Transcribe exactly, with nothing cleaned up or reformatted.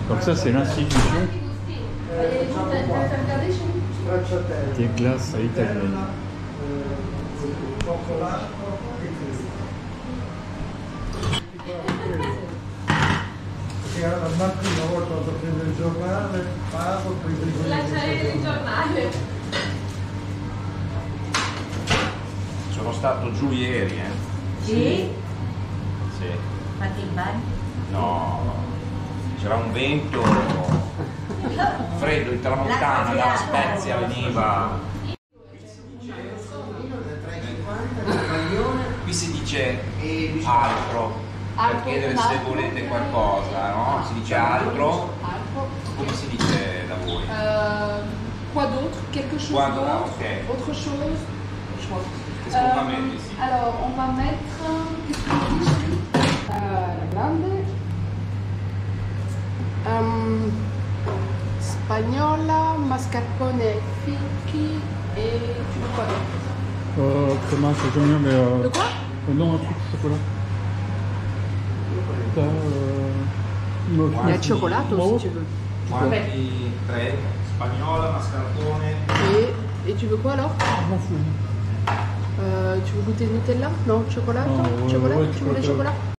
Donc ça c'est l'institution des glaces italiennes. Al mattino una volta vado a prendere il giornale, pago, poi vedo lasciare il giornale. Sono stato giù ieri, eh? Sì? Sì. Fatti il bagno? No, c'era un vento freddo in tramontana, dalla Spezia veniva. Qui si dice altro per chiedere se volete qualcosa, no? Si dice altro. Come si dice da voi? Euh, quoi d'autre? Quelque chose Quoi d'autre? d'autre, ok. Autre chose? Je vois. Qu'est-ce qu'on va mettre ici? Alors, on va mettre... Qu'est-ce qu'on dit chérie? euh, La grande. Um, spagnola, mascarpone, fichi et... Tu veux quoi d'autre? Euh, comment ça j'aime bien mais... Euh, De quoi? euh, non, un truc de chocolat. T'as... Euh, no, Il y a le chocolat si tu veux. Quanti? Tre? Spagnola, mascarpone. Et, et tu veux quoi alors? Je m'en fous. euh, Tu veux goûter Nutella? Non, chocolat? Ah, ouais, Chocolat? ouais, Tu veux les chocolat. chocolats?